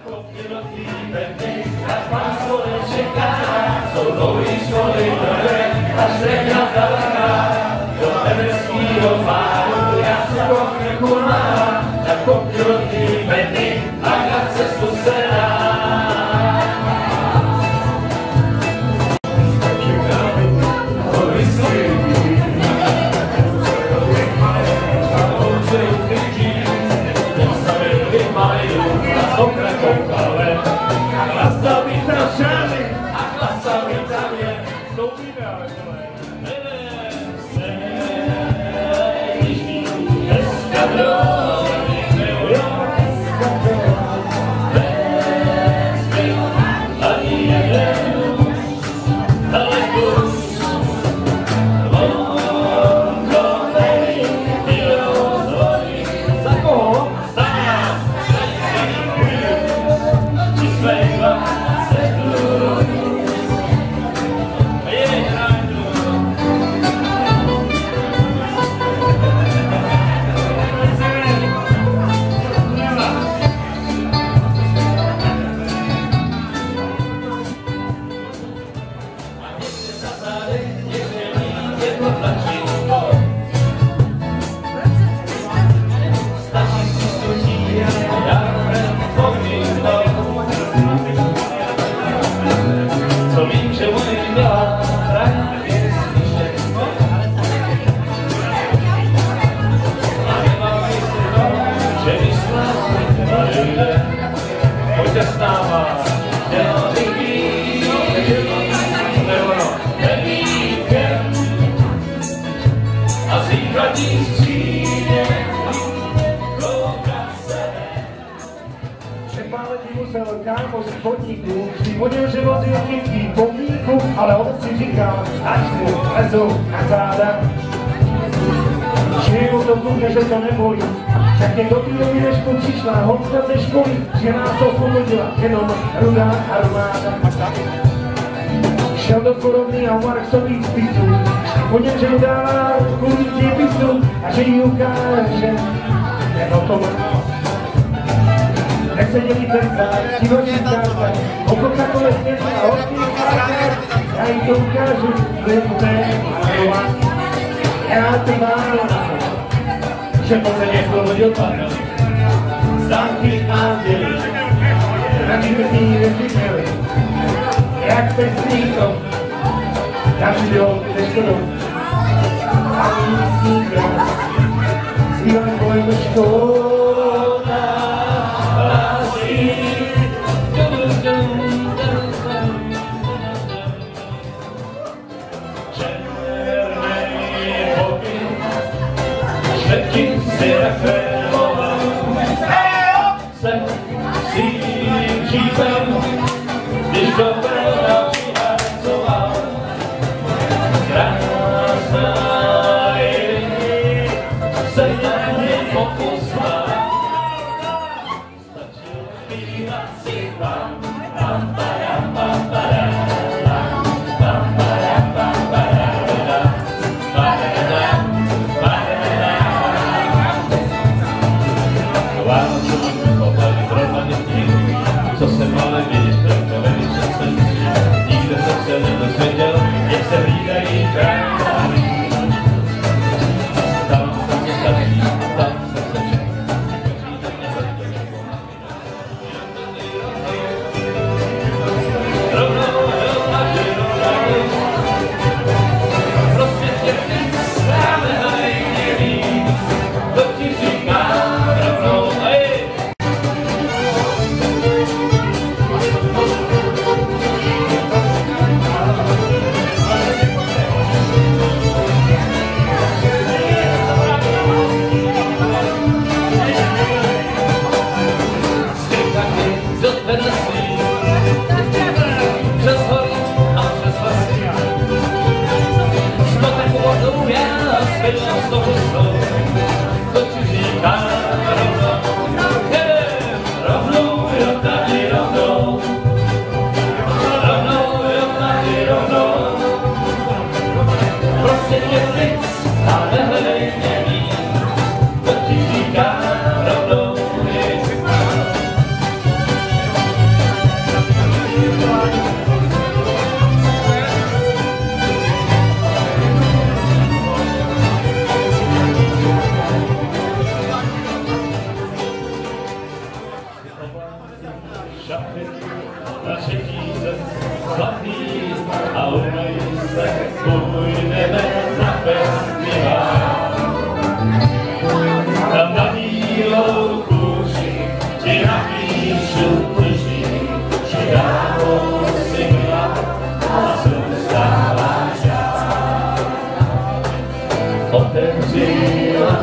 Kámo z podniku si podíl, že vozil chytky pomníku, ale on si říkal, až si lezou na záda. Že mu to půjde, že to nebolí. Tak jen do té doby, než přišla holka ze školy, že nás to osvobodila jenom rudá armáda. Šel do porovny a u Marxových spisů, po něm, že mu dává kulicí pisu a že jí ukáže, jen o tom. Jak se dělí ten zár, divočí kárta, oko takové světla a hodný kárta, já jí to ukážu, to je poté a já to mám, že po mě slobodil pán. Stánky anděli, na vývrtní věřiteli, jak pestrýko, tam jdou ze škodou. A místní krás, zpívají kolem škoda. Co jsem ale vědět, to velice jsem nikde jsem se nedozvěděl, jak se hlídají králi. Tam jsem se stačí, tam jsem se čekal.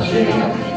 naši